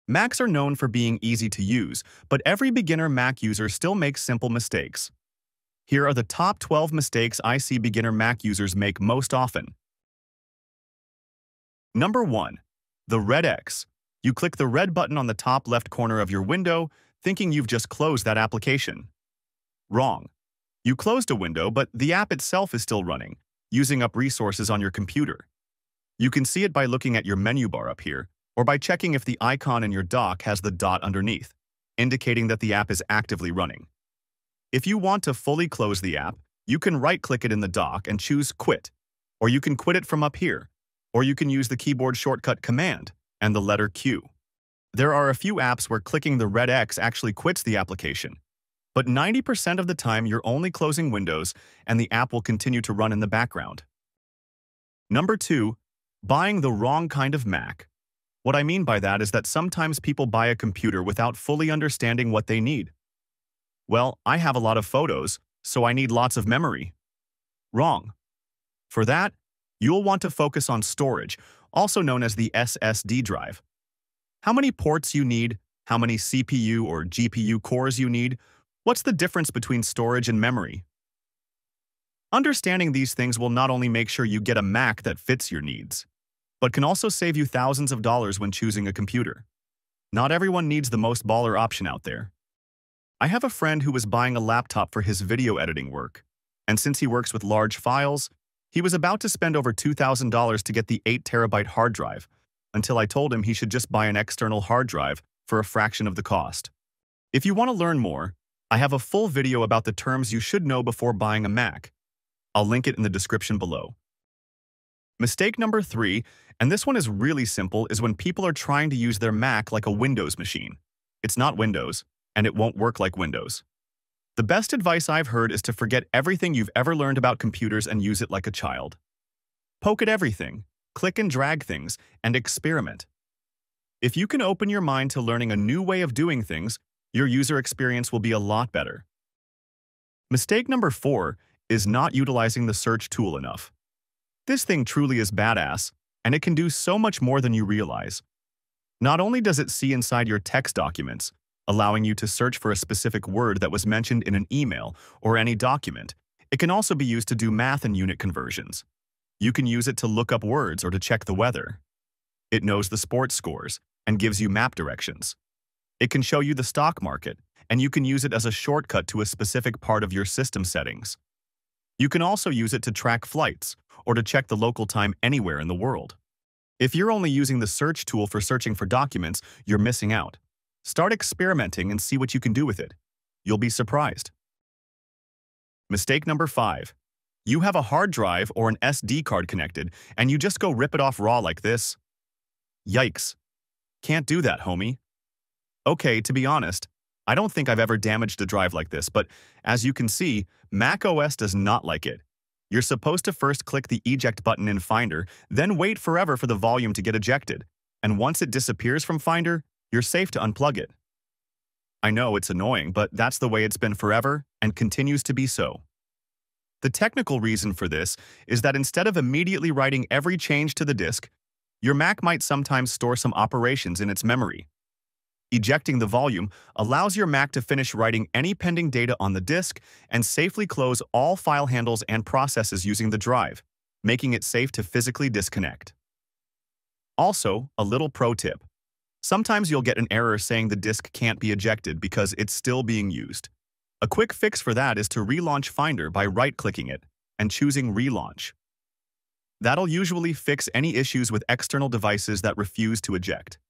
Macs are known for being easy to use, but every beginner Mac user still makes simple mistakes. Here are the top 12 mistakes I see beginner Mac users make most often. Number 1. The red X. You click the red button on the top left corner of your window, thinking you've just closed that application. Wrong. You closed a window, but the app itself is still running, using up resources on your computer. You can see it by looking at your menu bar up here, or by checking if the icon in your dock has the dot underneath, indicating that the app is actively running. If you want to fully close the app, you can right-click it in the dock and choose Quit, or you can quit it from up here, or you can use the keyboard shortcut Command and the letter Q. There are a few apps where clicking the red X actually quits the application, but 90% of the time you're only closing Windows and the app will continue to run in the background. Number 2. Buying the wrong kind of Mac. What I mean by that is that sometimes people buy a computer without fully understanding what they need. Well, I have a lot of photos, so I need lots of memory. Wrong. For that, you'll want to focus on storage, also known as the SSD drive. How many ports you need, how many CPU or GPU cores you need, what's the difference between storage and memory? Understanding these things will not only make sure you get a Mac that fits your needs, but can also save you thousands of dollars when choosing a computer. Not everyone needs the most baller option out there. I have a friend who was buying a laptop for his video editing work, and since he works with large files, he was about to spend over $2,000 to get the 8TB hard drive, until I told him he should just buy an external hard drive for a fraction of the cost. If you want to learn more, I have a full video about the terms you should know before buying a Mac. I'll link it in the description below. Mistake number 3, and this one is really simple, is when people are trying to use their Mac like a Windows machine. It's not Windows, and it won't work like Windows. The best advice I've heard is to forget everything you've ever learned about computers and use it like a child. Poke at everything, click and drag things, and experiment. If you can open your mind to learning a new way of doing things, your user experience will be a lot better. Mistake number 4 is not utilizing the search tool enough. This thing truly is badass, and it can do so much more than you realize. Not only does it see inside your text documents, allowing you to search for a specific word that was mentioned in an email or any document, it can also be used to do math and unit conversions. You can use it to look up words or to check the weather. It knows the sports scores and gives you map directions. It can show you the stock market, and you can use it as a shortcut to a specific part of your system settings. You can also use it to track flights or to check the local time anywhere in the world. If you're only using the search tool for searching for documents, you're missing out. Start experimenting and see what you can do with it. You'll be surprised. Mistake number 5. You have a hard drive or an SD card connected, and you just go rip it off raw like this. Yikes. Can't do that, homie. Okay, to be honest, I don't think I've ever damaged a drive like this, but as you can see, macOS does not like it. You're supposed to first click the eject button in Finder, then wait forever for the volume to get ejected, and once it disappears from Finder, you're safe to unplug it. I know it's annoying, but that's the way it's been forever and continues to be so. The technical reason for this is that instead of immediately writing every change to the disk, your Mac might sometimes store some operations in its memory. Ejecting the volume allows your Mac to finish writing any pending data on the disk and safely close all file handles and processes using the drive, making it safe to physically disconnect. Also, a little pro tip. Sometimes you'll get an error saying the disk can't be ejected because it's still being used. A quick fix for that is to relaunch Finder by right-clicking it and choosing Relaunch. That'll usually fix any issues with external devices that refuse to eject.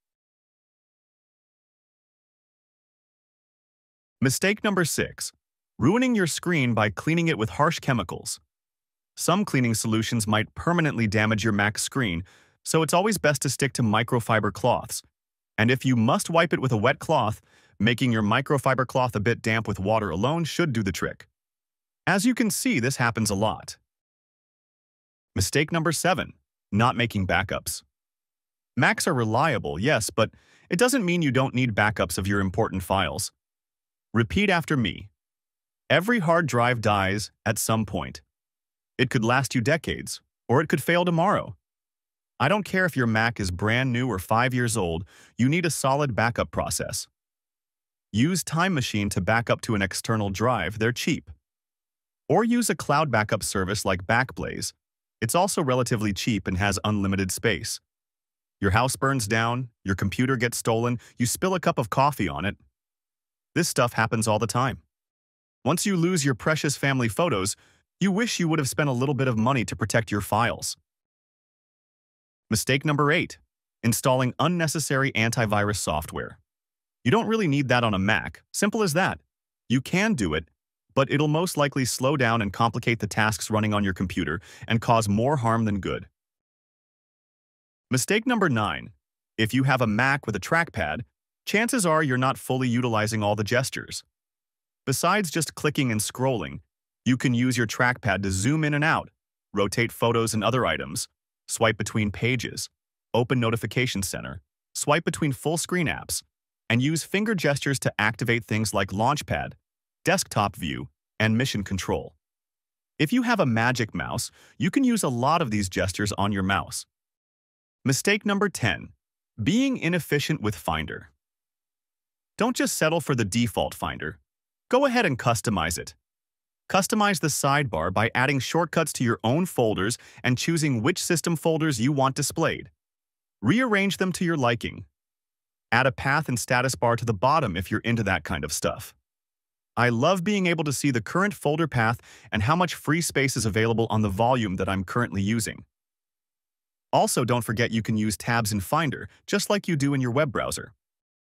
Mistake number 6. Ruining your screen by cleaning it with harsh chemicals. Some cleaning solutions might permanently damage your Mac's screen, so it's always best to stick to microfiber cloths. And if you must wipe it with a wet cloth, making your microfiber cloth a bit damp with water alone should do the trick. As you can see, this happens a lot. Mistake number 7. Not making backups. Macs are reliable, yes, but it doesn't mean you don't need backups of your important files. Repeat after me. Every hard drive dies at some point. It could last you decades, or it could fail tomorrow. I don't care if your Mac is brand new or 5 years old, you need a solid backup process. Use Time Machine to back up to an external drive, they're cheap. Or use a cloud backup service like Backblaze. It's also relatively cheap and has unlimited space. Your house burns down, your computer gets stolen, you spill a cup of coffee on it. This stuff happens all the time. Once you lose your precious family photos, you wish you would have spent a little bit of money to protect your files. Mistake number 8. Installing unnecessary antivirus software. You don't really need that on a Mac, simple as that. You can do it, but it'll most likely slow down and complicate the tasks running on your computer and cause more harm than good. Mistake number 9. If you have a Mac with a trackpad, chances are you're not fully utilizing all the gestures. Besides just clicking and scrolling, you can use your trackpad to zoom in and out, rotate photos and other items, swipe between pages, open Notification Center, swipe between full-screen apps, and use finger gestures to activate things like Launchpad, Desktop View, and Mission Control. If you have a Magic Mouse, you can use a lot of these gestures on your mouse. Mistake number 10. Being inefficient with Finder. Don't just settle for the default Finder. Go ahead and customize it. Customize the sidebar by adding shortcuts to your own folders and choosing which system folders you want displayed. Rearrange them to your liking. Add a path and status bar to the bottom if you're into that kind of stuff. I love being able to see the current folder path and how much free space is available on the volume that I'm currently using. Also, don't forget you can use tabs in Finder, just like you do in your web browser.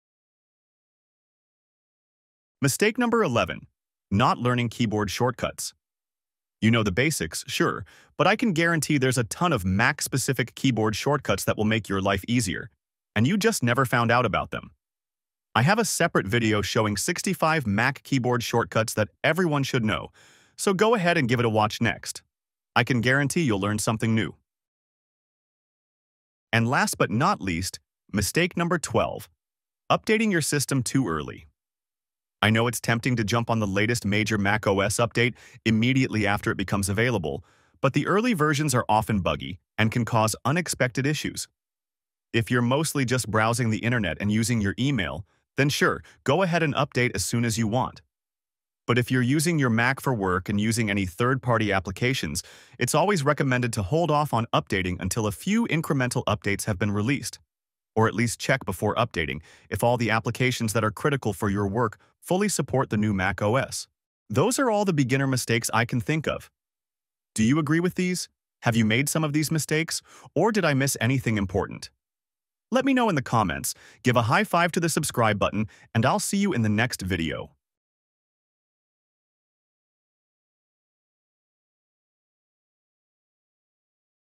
Mistake number 11. Not learning keyboard shortcuts. You know the basics, sure, but I can guarantee there's a ton of Mac-specific keyboard shortcuts that will make your life easier, and you just never found out about them. I have a separate video showing 65 Mac keyboard shortcuts that everyone should know, so go ahead and give it a watch next. I can guarantee you'll learn something new. And last but not least, mistake number 12. Updating your system too early. I know it's tempting to jump on the latest major macOS update immediately after it becomes available, but the early versions are often buggy and can cause unexpected issues. If you're mostly just browsing the internet and using your email, then sure, go ahead and update as soon as you want. But if you're using your Mac for work and using any third-party applications, it's always recommended to hold off on updating until a few incremental updates have been released. Or at least check before updating if all the applications that are critical for your work fully support the new macOS. Those are all the beginner mistakes I can think of. Do you agree with these? Have you made some of these mistakes? Or did I miss anything important? Let me know in the comments, give a high five to the subscribe button, and I'll see you in the next video.